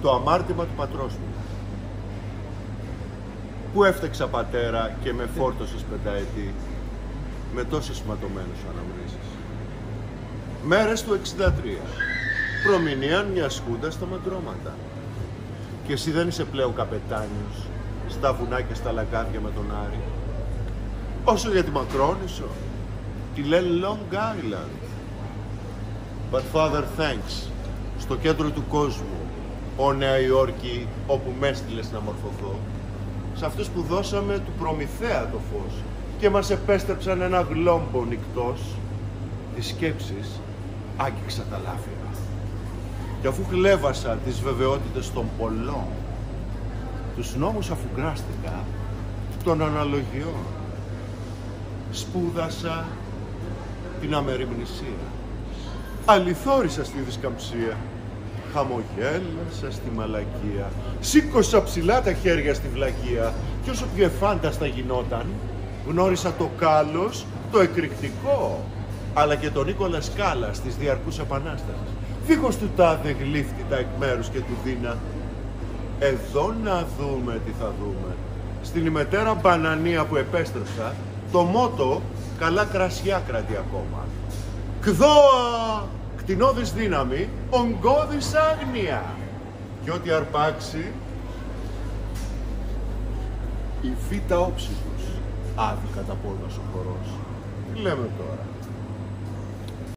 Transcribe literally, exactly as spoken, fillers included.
το αμάρτημα του πατρός μου. Πού έφτεξα πατέρα και με φόρτωσες πενταετή, με τόσες ματωμένους αναμνήσεις. Μέρες του εξήντα τρία. Προμηνίαν μια σκούντα στα μαντρώματα. Και εσύ δεν είσαι πλέον καπετάνιος στα βουνά και στα λαγκάδια με τον Άρη. Όσο για τη Μακρόνησο, τη λένε Long Island. But Father, thanks. Στο κέντρο του κόσμου, Ω Νέα Υόρκη, όπου με έστειλες να μορφωθώ, σε αυτούς που δώσαμε του Προμηθέα το φως και μας επέστρεψαν ένα γλόμπο νυκτός, τις σκέψεις άγγιξα τα λάφυρα. Και αφού χλέβασα τις βεβαιότητες των πολλών, τους νόμους αφουγκράστηκα των αναλογιών, σπούδασα την αμεριμνησία, αληθόρισα στη δισκαμψία, χαμογέλασα στη μαλακία, σήκωσα ψηλά τα χέρια στη βλακεία και όσο πιο εφάνταστα γινόταν, γνώρισα το κάλος, το εκρηκτικό, αλλά και τον Νίκολα Σκάλα της διαρκούς επανάστασης. Δίχως του τάδε γλύφτητα εκ μέρους και του δίνα. Εδώ να δούμε τι θα δούμε. Στην ημετέρα μπανανία που επέστρεψα, το μότο καλά κρασιά κρατεί ακόμα. Κδόα, κτηνώδης δύναμη, ογκώδης άγνοια. Κι ό,τι αρπάξει, η φύτα όψη τους, άδικα τα πόδας ο χορός. Τι λέμε τώρα.